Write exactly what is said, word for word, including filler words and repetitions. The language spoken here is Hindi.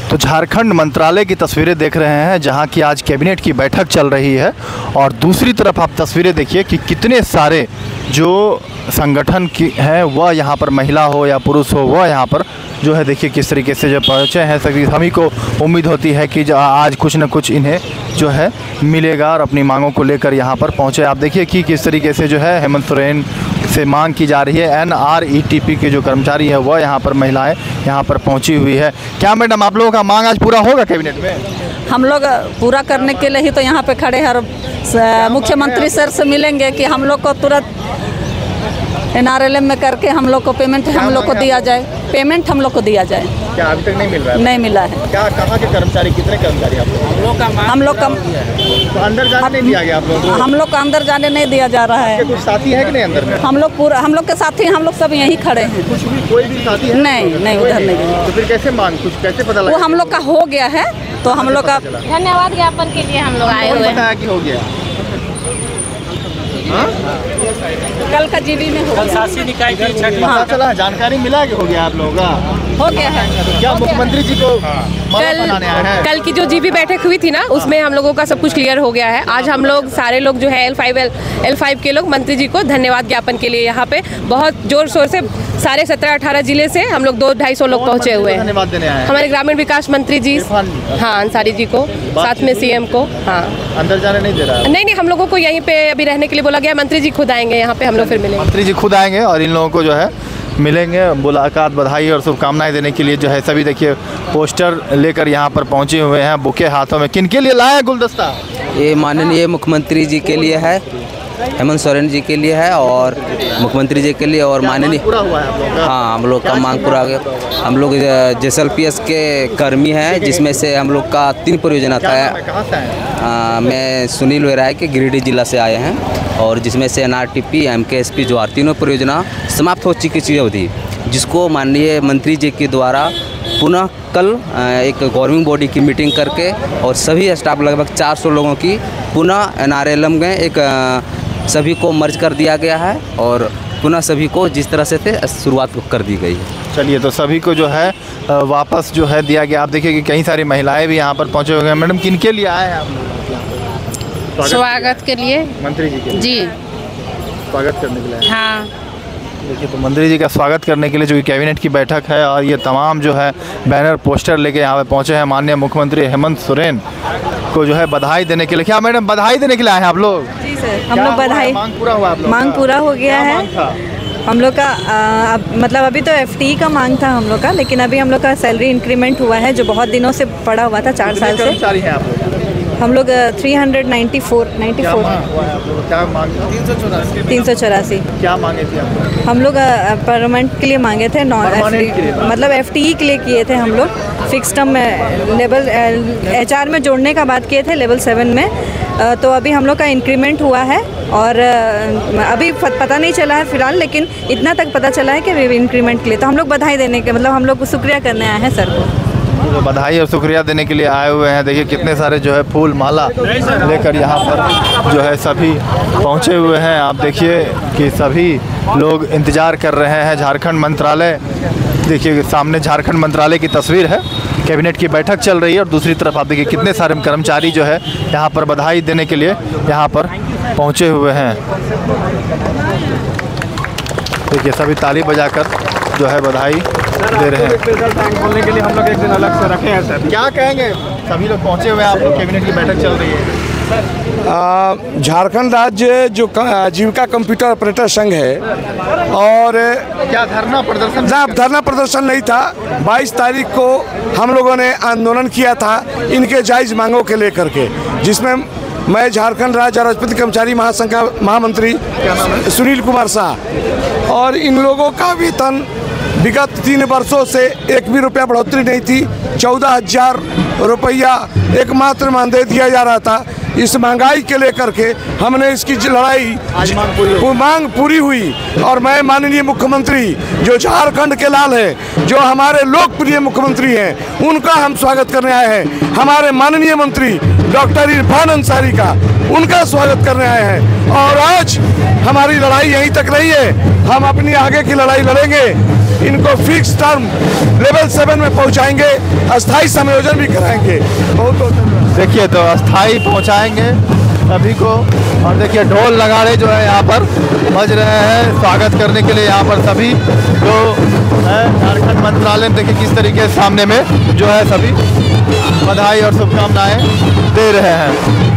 तो झारखंड मंत्रालय की तस्वीरें देख रहे हैं जहां की आज कैबिनेट की बैठक चल रही है और दूसरी तरफ आप तस्वीरें देखिए कि कितने सारे जो संगठन की है वह यहां पर महिला हो या पुरुष हो वह यहां पर जो है देखिए किस तरीके से जो पहुँचे हैं। सभी सभी को उम्मीद होती है कि आज कुछ न कुछ इन्हें जो है मिलेगा और अपनी मांगों को लेकर यहाँ पर पहुँचे। आप देखिए कि किस तरीके से जो है हेमंत सोरेन से मांग की जा रही है। N R E T P के जो कर्मचारी है वह यहाँ पर महिलाएं यहाँ पर पहुँची हुई है। क्या मैडम आप लोगों का मांग आज पूरा होगा कैबिनेट में? हम लोग पूरा करने के लिए ही तो यहाँ पे खड़े हैं और मुख्यमंत्री सर से मिलेंगे कि हम लोग को तुरंत एन आर एल एम में करके हम लोग को पेमेंट हम लोग को दिया जाए, पेमेंट हम लोग को दिया जाए। क्या अभी तक नहीं मिल रहा है? नहीं मिला है। क्या कहाँ के कर्मचारी, कितने कर्मचारी आप लोग? हम लोग का तो अंदर जाने नहीं दिया गया आप लोगों को? हम लोग को अंदर जाने नहीं दिया जा रहा है। कुछ साथी है कि नहीं अंदर में? हम लोग पूरा हम लोग के साथी हम लोग सब यहीं खड़े हैं। कुछ भी कोई भी साथी है? नहीं नहीं उधर नहीं। तो फिर कैसे मांग, कुछ कैसे पता लगा? वो हम लोग का हो गया है तो हम लोग का धन्यवाद ज्ञापन के लिए हम लोग आए हुए हैं। कि हो गया कल का जीबी में हो गया। शासी निकाय की पता चला, जानकारी मिला कि हो गया आप लोगों का? हो गया है। क्या मुख्यमंत्री जी को कल कल की जो जीबी बैठक हुई थी ना उसमें हम लोगों का सब कुछ क्लियर हो गया है। आज हम लोग सारे लोग जो है L five L L five के लोग मंत्री जी को धन्यवाद ज्ञापन के लिए यहाँ पे बहुत जोर शोर से सारे सत्रह अठारह जिले से हम लोग दो ढाई सौ लोग पहुँचे हुए हैं। धन्यवाद देने आए हैं हमारे ग्रामीण विकास मंत्री जी, हाँ अंसारी जी को, साथ में सी एम को। हाँ अंदर जाने नहीं दे रहा है? नहीं नहीं, हम लोगों को यहीं पे अभी रहने के लिए बोला गया। मंत्री जी खुद आएंगे यहाँ पे, हम लोग फिर मिलेंगे। मंत्री जी खुद आएंगे और इन लोगों को जो है मिलेंगे, मुलाकात, बधाई और शुभकामनाएं देने के लिए जो है सभी देखिए पोस्टर लेकर यहाँ पर पहुँचे हुए हैं, बुके हाथों में। किन के लिए लाए गुलदस्ता? ये माननीय मुख्यमंत्री जी के लिए है, हेमंत सोरेन जी के लिए है और मुख्यमंत्री जी के लिए और माननीय पूरा हुआ है आप लोगों का? हाँ हम लोग का मांग पूरा गया। हम लोग जेएस एल पी एस के कर्मी हैं जिसमें से हम लोग का तीन परियोजना था। कहाँ से आए? आ, मैं सुनील वेराय के गिरिडीह जिला से आए हैं और जिसमें से N R T P, M K S P जो तीनों परियोजना समाप्त हो चुकी चीज़ें थी, जिसको माननीय मंत्री जी के द्वारा पुनः कल एक गवर्निंग बॉडी की मीटिंग करके और सभी स्टाफ लगभग चार सौ लोगों की पुनः एन आर एल एम में एक सभी को मर्ज कर दिया गया है और पुनः सभी को जिस तरह से थे शुरुआत कर दी गई है। चलिए, तो सभी को जो है वापस जो है दिया गया। आप देखिए कि कई सारी महिलाएं भी यहाँ पर पहुँचे हुए हैं। मैडम किन के लिए आए हैं आप लोग? स्वागत के लिए मंत्री जी के? जी स्वागत करने के लिए। हाँ देखिए, तो मंत्री जी का स्वागत करने के लिए जो कि कैबिनेट की बैठक है और ये तमाम जो है बैनर पोस्टर लेके यहाँ पे पहुँचे हैं माननीय मुख्यमंत्री हेमंत सोरेन को जो है बधाई देने के लिए। क्या मैडम बधाई देने के लिए आए हैं आप लोग? जी सर, हम लोग बधाई। मांग पूरा हुआ आप लोग? मांग पूरा हो गया है हम लोग का। आ, अब, मतलब अभी तो एफ टी का मांग था हम लोग का, लेकिन अभी हम लोग का सैलरी इंक्रीमेंट हुआ है जो बहुत दिनों से पड़ा हुआ था, चार साल से। हैं आप लोग? हम लोग three hundred ninety four ninety four क्या मांग? तीन सौ चौरासी। क्या मांगे थे आप लोग? हम लोग परमानेंट के लिए मांगे थे, नॉन मतलब एफ टी ई के लिए किए थे हम लोग। फिक्स टर्म में लेवल एच आर में जोड़ने का बात किए थे लेवल सेवन में। तो अभी हम लोग का इंक्रीमेंट हुआ है और अभी पता नहीं चला है फिलहाल, लेकिन इतना तक पता चला है कि इंक्रीमेंट के लिए। तो हम लोग बधाई देने के मतलब हम लोग को शुक्रिया करने आए हैं सर को। तो बधाई और शुक्रिया देने के लिए आए हुए हैं। देखिए कितने सारे जो है फूल माला लेकर यहाँ पर जो है सभी पहुँचे हुए हैं। आप देखिए कि सभी लोग इंतज़ार कर रहे हैं झारखंड मंत्रालय। देखिए सामने झारखंड मंत्रालय की तस्वीर है, कैबिनेट की बैठक चल रही है और दूसरी तरफ आप देखिए कितने सारे कर्मचारी जो है यहाँ पर बधाई देने के लिए यहाँ पर पहुँचे हुए हैं। देखिए सभी ताली बजाकर जो है बधाई दे रहे हैं। स्पेशल टैंक खोलने के लिए हम लोग एक दिन अलग से रखे हैं सर। क्या कहेंगे? सभी लोग पहुँचे हुए हैं, आप लोग कैबिनेट की बैठक चल रही है। झारखंड राज्य जो जीविका कंप्यूटर ऑपरेटर संघ है और क्या धरना प्रदर्शन? धरना प्रदर्शन नहीं था। बाईस तारीख को हम लोगों ने आंदोलन किया था इनके जायज़ मांगों के लेकर के, जिसमें मैं झारखंड राज्य राजपत्रित कर्मचारी महासंघ का महामंत्री सुनील कुमार शाह और इन लोगों का वेतन विगत तीन वर्षों से एक भी रुपया बढ़ोतरी नहीं थी। चौदह हजार रुपया एकमात्र मानदेय दिया जा रहा था। इस महंगाई के लेकर के हमने इसकी लड़ाई मांग पूरी, मांग पूरी हुई और मैं माननीय मुख्यमंत्री जो झारखंड के लाल है, जो हमारे लोकप्रिय मुख्यमंत्री हैं, उनका हम स्वागत करने आए हैं। हमारे माननीय मंत्री डॉक्टर इरफान अंसारी का उनका स्वागत करने आए हैं और आज हमारी लड़ाई यहीं तक रही है। हम अपनी आगे की लड़ाई लड़ेंगे। इनको फिक्स टर्म लेवल सेवन में पहुंचाएंगे, अस्थाई समायोजन भी कराएंगे। बहुत बहुत धन्यवाद। देखिए तो अस्थाई पहुंचाएंगे सभी को। और देखिए ढोल नगाड़े जो है यहाँ पर बज रहे हैं स्वागत करने के लिए। यहाँ पर सभी जो है झारखंड मंत्रालय देखिए किस तरीके से सामने में जो है सभी बधाई और शुभकामनाएं दे रहे हैं।